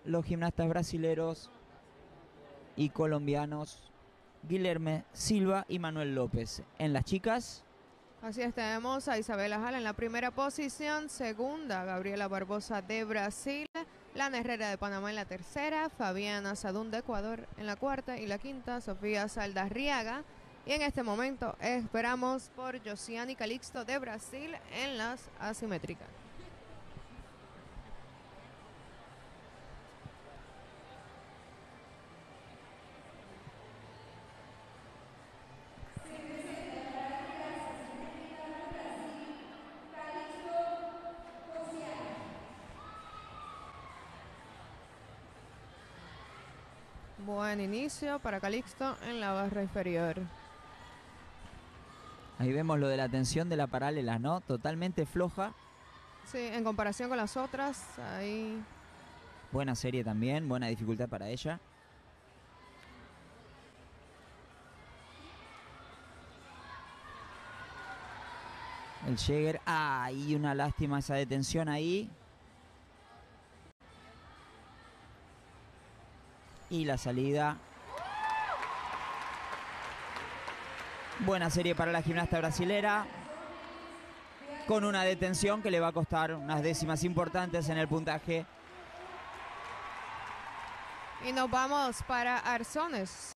los gimnastas brasileros y colombianos Guilherme Silva y Manuel López. En las chicas, así es, tenemos a Isabela Jala en la primera posición, segunda Gabriela Barbosa de Brasil, Lana Herrera de Panamá en la tercera, Fabiana Sadún de Ecuador en la cuarta y la quinta Sofía Saldarriaga. Y en este momento esperamos por Josiane Calixto de Brasil en las asimétricas. Buen inicio para Calixto en la barra inferior. ahí vemos lo de la tensión de la paralela, ¿no? Totalmente floja. Sí, en comparación con las otras, ahí... Buena serie también, buena dificultad para ella. El Jäger, y una lástima esa detención ahí. Y la salida. Buena serie para la gimnasta brasilera. Con una detención que le va a costar unas décimas importantes en el puntaje. Y nos vamos para Arzones.